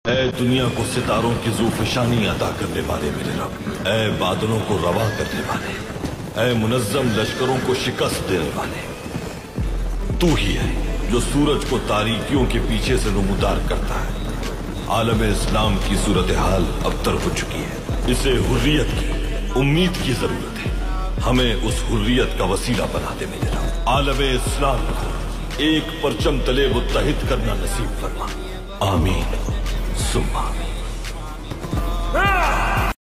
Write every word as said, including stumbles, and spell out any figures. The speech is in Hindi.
ऐ दुनिया को सितारों की ज़ूफ़शानी अता करने वाले मेरे रब, ऐ बादलों को रवा करने वाले, ऐ मुनज़्ज़म लश्करों को शिकस्त देने वाले, तू ही है जो सूरज को तारीकियों के पीछे से नमूदार करता है। आलम इस्लाम की सूरत हाल अबतर हो चुकी है। इसे हुर्रियत की, उम्मीद की जरूरत है। हमें उस हुर्रियत का वसीला बना दे मेरे रब। आलम इस्लाम को एक परचम तले मुत्तहिद करना नसीब फरमा। आमीन सुम्मा आमीन।